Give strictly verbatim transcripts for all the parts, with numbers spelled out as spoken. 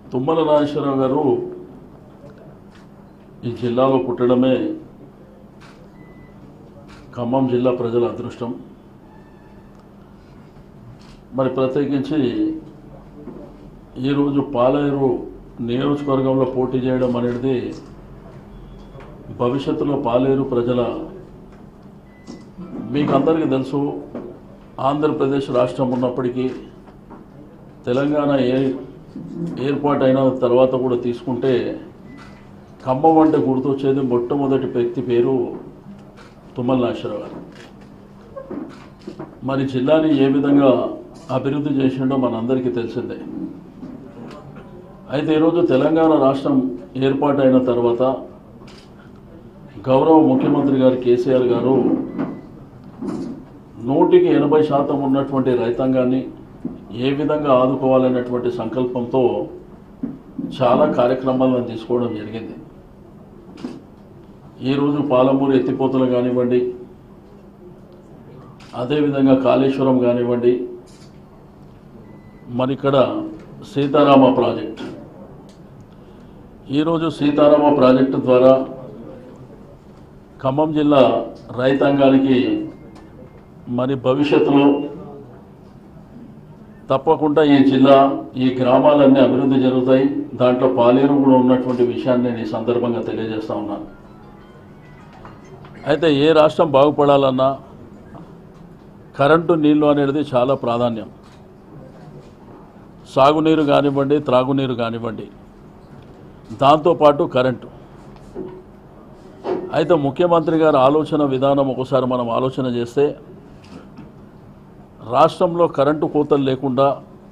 తుమ్మల నాగేశ్వరరావు గారు ఈ జిల్లాలో పుట్టడమే ఖమ్మం జిల్లా ప్రజల అదృష్టం. మరి ప్రత్యేకించి ఈరోజు పాలేరు నియోజకవర్గంలో పోటీ చేయడం అనేది భవిష్యత్తులో పాలేరు ప్రజల, మీకు అందరికీ తెలుసు, ఆంధ్రప్రదేశ్ రాష్ట్రం ఉన్నప్పటికీ తెలంగాణ ఏ ఏర్పాటైన తర్వాత కూడా తీసుకుంటే ఖమ్మం అంటే గుర్తొచ్చేది మొట్టమొదటి వ్యక్తి పేరు తుమ్మల నాగేశ్వరరావు గారు. మరి జిల్లాని ఏ విధంగా అభివృద్ధి చేసిండో మనందరికీ తెలిసిందే. అయితే ఈరోజు తెలంగాణ రాష్ట్రం ఏర్పాటైన తర్వాత గౌరవ ముఖ్యమంత్రి గారు కేసీఆర్ గారు నూటికి ఎనభై శాతం ఉన్నటువంటి రైతాంగాన్ని ఏ విధంగా ఆదుకోవాలనేటువంటి సంకల్పంతో చాలా కార్యక్రమాలను తీసుకోవడం జరిగింది. ఈరోజు పాలమూరు ఎత్తిపోతలు కానివ్వండి, అదేవిధంగా కాళేశ్వరం కానివ్వండి, మరి ఇక్కడ సీతారామ ప్రాజెక్ట్, ఈరోజు సీతారామ ప్రాజెక్టు ద్వారా ఖమ్మం జిల్లా రైతాంగానికి మరి భవిష్యత్తులో తప్పకుండా ఈ జిల్లా, ఈ గ్రామాలన్నీ అభివృద్ధి జరుగుతాయి. దాంట్లో పాలేరు కూడా ఉన్నటువంటి విషయాన్ని నేను ఈ సందర్భంగా తెలియజేస్తా ఉన్నాను. అయితే ఏ రాష్ట్రం బాగుపడాలన్నా కరెంటు, నీళ్లు అనేది చాలా ప్రాధాన్యం. సాగునీరు కానివ్వండి, త్రాగునీరు కానివ్వండి, దాంతోపాటు కరెంటు. అయితే ముఖ్యమంత్రి గారి ఆలోచన విధానం ఒకసారి మనం ఆలోచన చేస్తే రాష్ట్రంలో కరెంటు కోతలు లేకుండా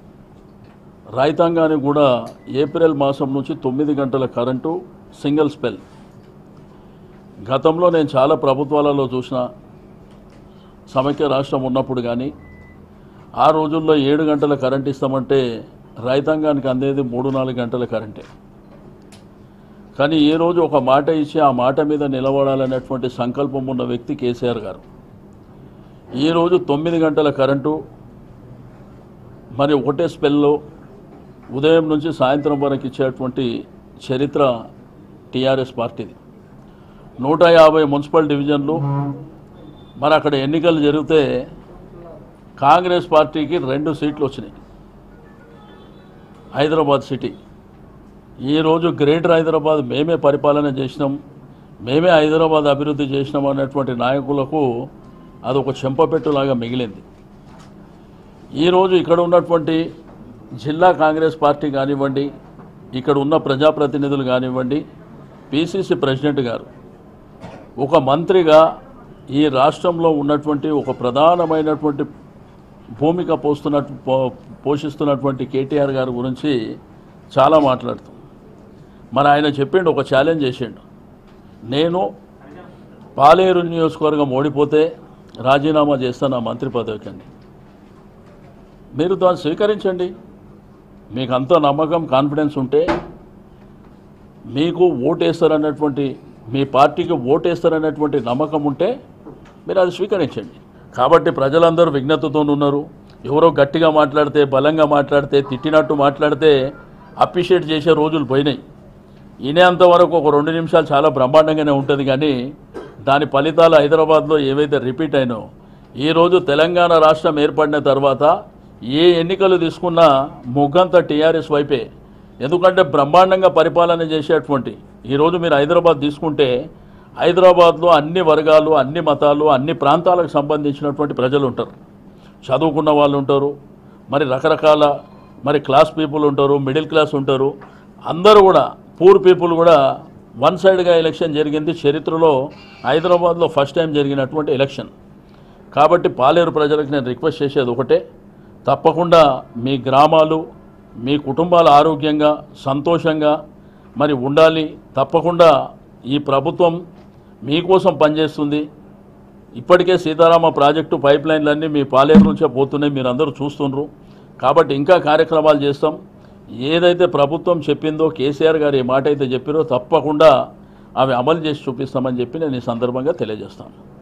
రైతాంగానికి కూడా ఏప్రిల్ మాసం నుంచి తొమ్మిది గంటల కరెంటు సింగిల్ స్పెల్. గతంలో నేను చాలా ప్రభుత్వాలలో చూసిన, సమైక్య రాష్ట్రం ఉన్నప్పుడు కానీ ఆ రోజుల్లో ఏడు గంటల కరెంట్ ఇస్తామంటే రైతాంగానికి అందేది మూడు నాలుగు గంటల కరెంటే. కానీ ఈరోజు ఒక మాట ఇచ్చి ఆ మాట మీద నిలబడాలనేటువంటి సంకల్పం ఉన్న వ్యక్తి కేసీఆర్ గారు. ఈరోజు తొమ్మిది గంటల కరెంటు మరి ఒకటే స్పెల్లో ఉదయం నుంచి సాయంత్రం వరకు ఇచ్చేటువంటి చరిత్ర టీఆర్ఎస్ పార్టీది. నూట యాభై మున్సిపల్ డివిజన్లు, మరి అక్కడ ఎన్నికలు జరిగితే కాంగ్రెస్ పార్టీకి రెండు సీట్లు వచ్చినాయి హైదరాబాద్ సిటీ. ఈరోజు గ్రేటర్ హైదరాబాద్ మేమే పరిపాలన చేసినాం, మేమే హైదరాబాద్ అభివృద్ధి చేసినాం అన్నటువంటి నాయకులకు అదొక చెంపపెట్టులాగా మిగిలింది. ఈరోజు ఇక్కడ ఉన్నటువంటి జిల్లా కాంగ్రెస్ పార్టీ కానివ్వండి, ఇక్కడ ఉన్న ప్రజాప్రతినిధులు కానివ్వండి, పిసిసి ప్రెసిడెంట్ గారు ఒక మంత్రిగా ఈ రాష్ట్రంలో ఉన్నటువంటి ఒక ప్రధానమైనటువంటి భూమిక పోస్తున్నట్టు పోషిస్తున్నటువంటి కేటీఆర్ గారి గురించి చాలా మాట్లాడుతాం. మరి ఆయన చెప్పిండు, ఒక ఛాలెంజ్ చేసిండు, నేను పాలేరు నియోజకవర్గం ఓడిపోతే రాజీనామా చేస్తాను ఆ మంత్రి పదవికి అని. మీరు దాన్ని స్వీకరించండి. మీకు అంత నమ్మకం, కాన్ఫిడెన్స్ ఉంటే, మీకు ఓటేస్తారన్నటువంటి, మీ పార్టీకి ఓటేస్తారన్నటువంటి నమ్మకం ఉంటే మీరు అది స్వీకరించండి. కాబట్టి ప్రజలందరూ విజ్ఞతతో ఉన్నారు. ఎవరో గట్టిగా మాట్లాడితే, బలంగా మాట్లాడితే, తిట్టినట్టు మాట్లాడితే అప్రిషియేట్ చేసే రోజులు పోయినాయి. ఈనేంతవరకు ఒక రెండు నిమిషాలు చాలా బ్రహ్మాండంగానే ఉంటుంది, కానీ దాని ఫలితాలు హైదరాబాద్లో ఏవైతే రిపీట్ అయినో, ఈరోజు తెలంగాణ రాష్ట్రం ఏర్పడిన తర్వాత ఏ ఎన్నికలు తీసుకున్నా మొగ్గంతా టీఆర్ఎస్ వైపే. ఎందుకంటే బ్రహ్మాండంగా పరిపాలన చేసేటువంటి, ఈరోజు మీరు హైదరాబాద్ తీసుకుంటే హైదరాబాద్లో అన్ని వర్గాలు, అన్ని మతాలు, అన్ని ప్రాంతాలకు సంబంధించినటువంటి ప్రజలు ఉంటారు. చదువుకున్న వాళ్ళు ఉంటారు, మరి రకరకాల మరి క్లాస్ పీపుల్ ఉంటారు, మిడిల్ క్లాస్ ఉంటారు, అందరూ కూడా పూర్ పీపుల్ కూడా. వన్ సైడ్గా ఎలక్షన్ జరిగింది చరిత్రలో, హైదరాబాద్లో ఫస్ట్ టైం జరిగినటువంటి ఎలక్షన్. కాబట్టి పాలేరు ప్రజలకు నేను రిక్వెస్ట్ చేసేది ఒకటే, తప్పకుండా మీ గ్రామాలు, మీ కుటుంబాలు ఆరోగ్యంగా, సంతోషంగా మరి ఉండాలి. తప్పకుండా ఈ ప్రభుత్వం మీకోసం పనిచేస్తుంది. ఇప్పటికే సీతారామ ప్రాజెక్టు పైప్ లైన్లన్నీ మీ పాలేరు నుంచే పోతున్నాయి, మీరు అందరూ చూస్తున్నారు. కాబట్టి ఇంకా కార్యక్రమాలు చేస్తాం. ఏదైతే ప్రభుత్వం చెప్పిందో, కేసీఆర్ గారు ఏ మాట అయితే చెప్పారో తప్పకుండా అవి అమలు చేసి చూపిస్తామని చెప్పి నేను ఈ సందర్భంగా తెలియజేస్తాను.